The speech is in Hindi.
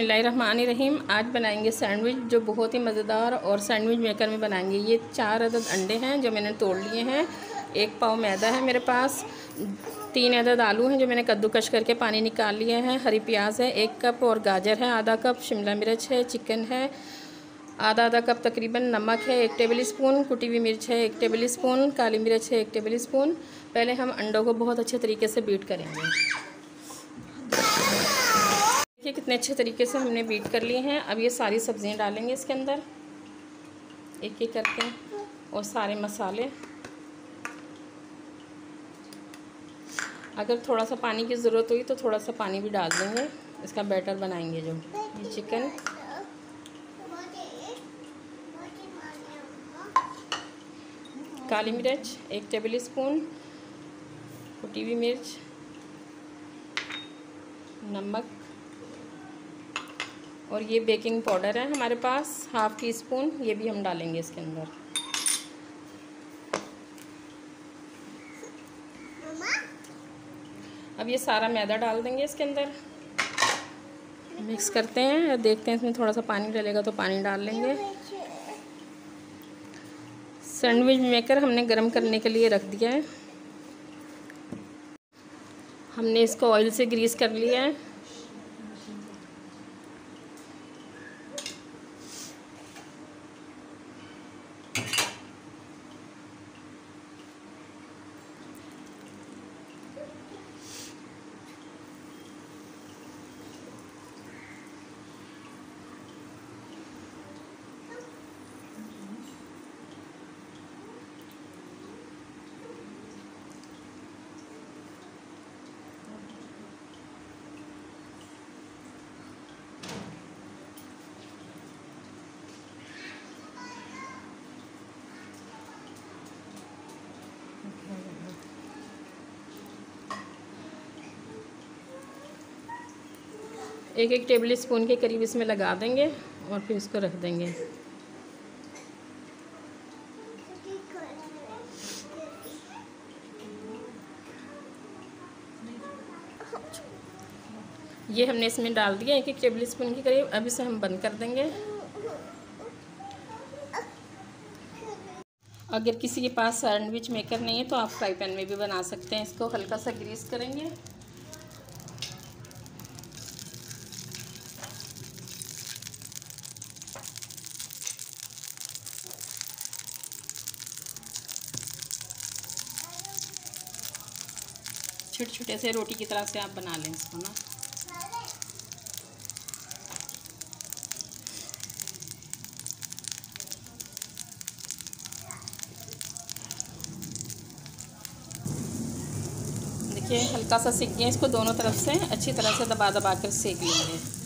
बिस्मिल्लाहिर्रहमानिर्रहीम। आज बनाएंगे सैंडविच जो बहुत ही मज़ेदार और सैंडविच मेकर में बनाएंगे। ये 4 अदद अंडे हैं जो मैंने तोड़ लिए हैं। 1 पाव मैदा है मेरे पास। 3 अदद आलू हैं जो मैंने कद्दूकश करके पानी निकाल लिए हैं। हरी प्याज है 1 कप और गाजर है आधा कप। शिमला मिर्च है, चिकन है आधा कप तकरीबन। नमक है 1 टेबल स्पून। कुटी हुई मिर्च है 1 टेबल स्पून। काली मिर्च है 1 टेबल स्पून। पहले हम अंडों को बहुत अच्छे तरीके से बीट करेंगे। देखिए कितने अच्छे तरीके से हमने बीट कर लिए हैं। अब ये सारी सब्जियां डालेंगे इसके अंदर एक एक करके और सारे मसाले। अगर थोड़ा सा पानी की ज़रूरत हुई तो थोड़ा सा पानी भी डाल देंगे। इसका बैटर बनाएंगे जो ये चिकन, काली मिर्च 1 टेबल स्पून, कुटी हुई मिर्च, नमक और ये बेकिंग पाउडर है हमारे पास ½ टी स्पून, ये भी हम डालेंगे इसके अंदर। अब ये सारा मैदा डाल देंगे इसके अंदर। मिक्स करते हैं और देखते हैं इसमें थोड़ा सा पानी डलेगा तो पानी डाल लेंगे। सैंडविच मेकर हमने गरम करने के लिए रख दिया है। हमने इसको ऑयल से ग्रीस कर लिया है। एक टेबल स्पून के करीब इसमें लगा देंगे और फिर इसको रख देंगे। ये हमने इसमें डाल दिया 1 टेबल स्पून के करीब। अब इसे हम बंद कर देंगे। अगर किसी के पास सैंडविच मेकर नहीं है तो आप फ्राई पैन में भी बना सकते हैं। इसको हल्का सा ग्रीस करेंगे। छोटे छोटे से रोटी की तरह से आप बना लें इसको ना। देखिए हल्का सा सेक गया। इसको दोनों तरफ से अच्छी तरह से दबा दबा कर सेक लेंगे।